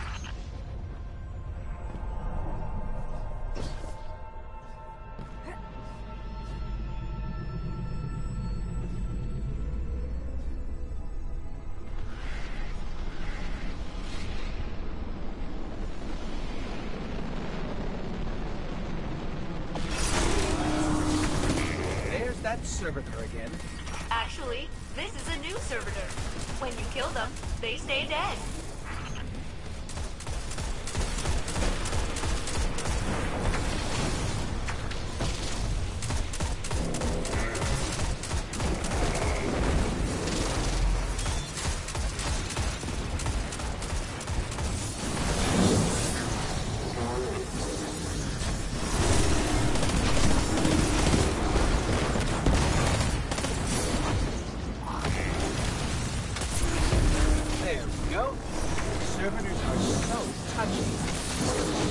There's that servitor again. Actually, this is a new servitor. When you kill them, they stay dead. There we go. Servitors are so touchy.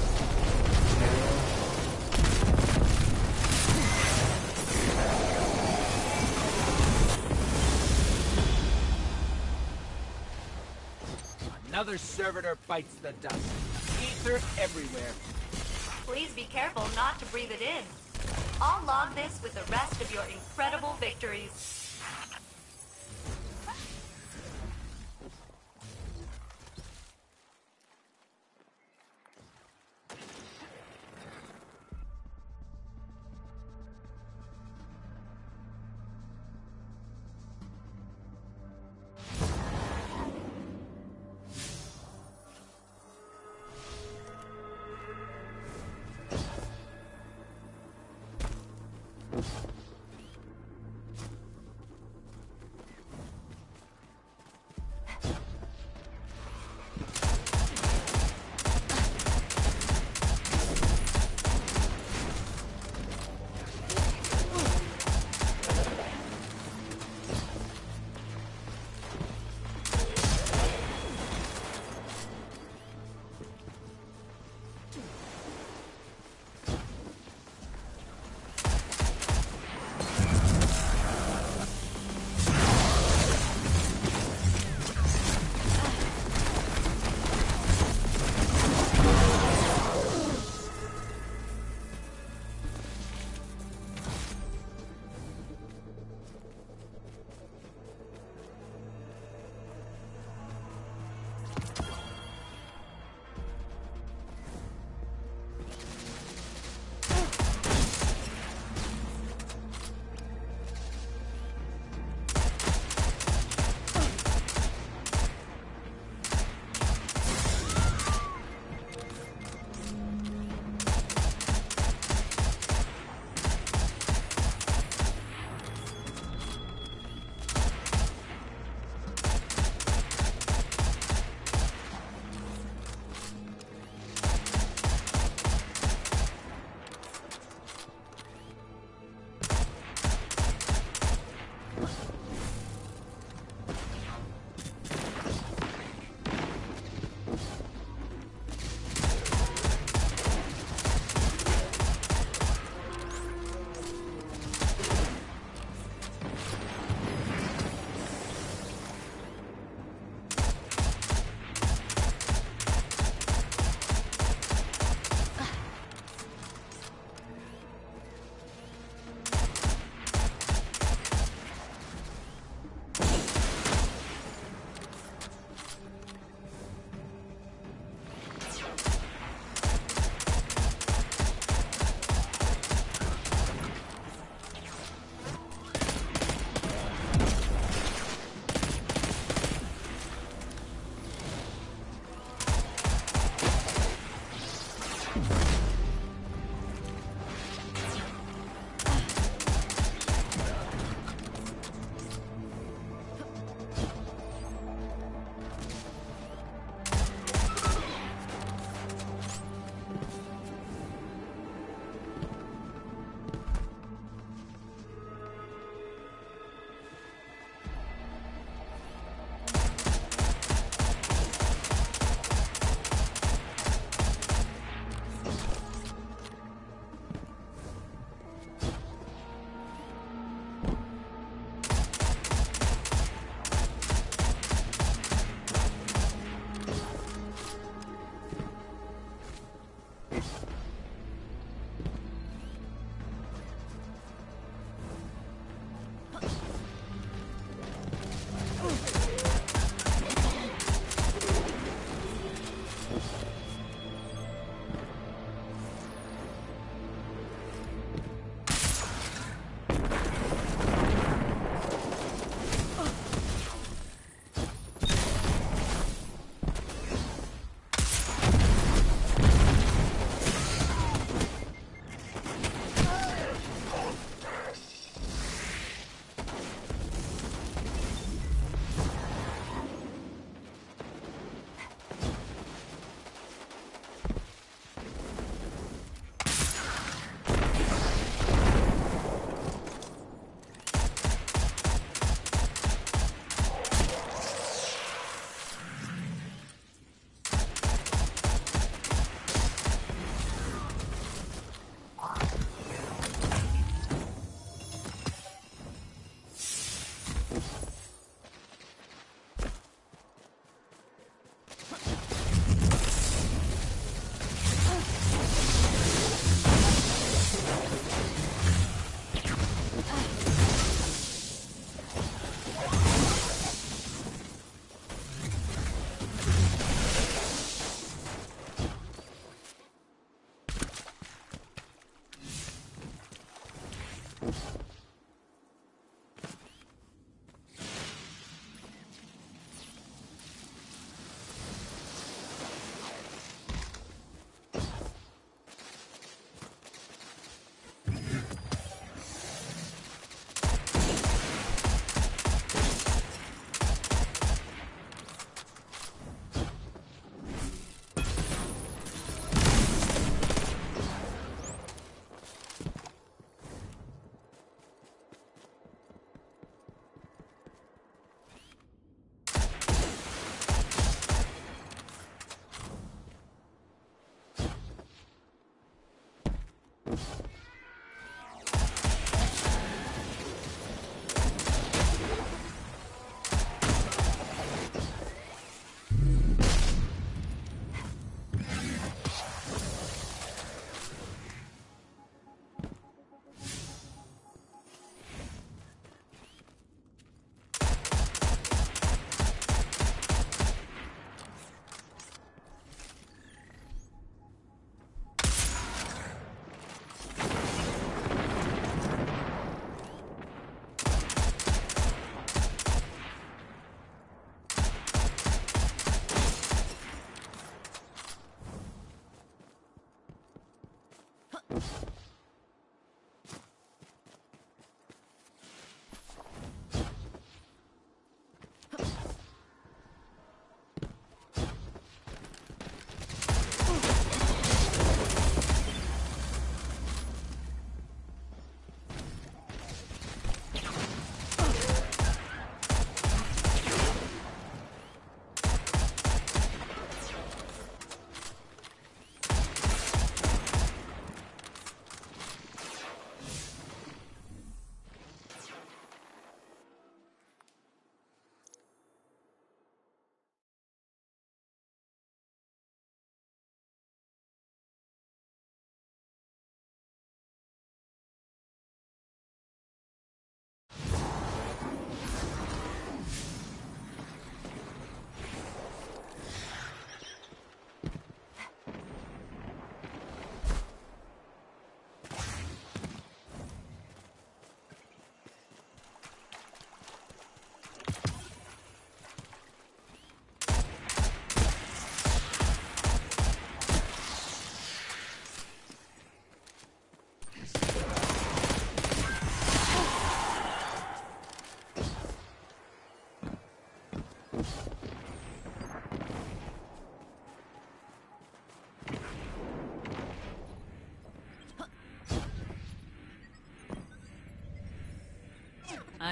Another servitor bites the dust. Ether everywhere. Please be careful not to breathe it in. I'll log this with the rest of your incredible victories.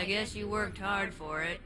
I guess you worked hard for it.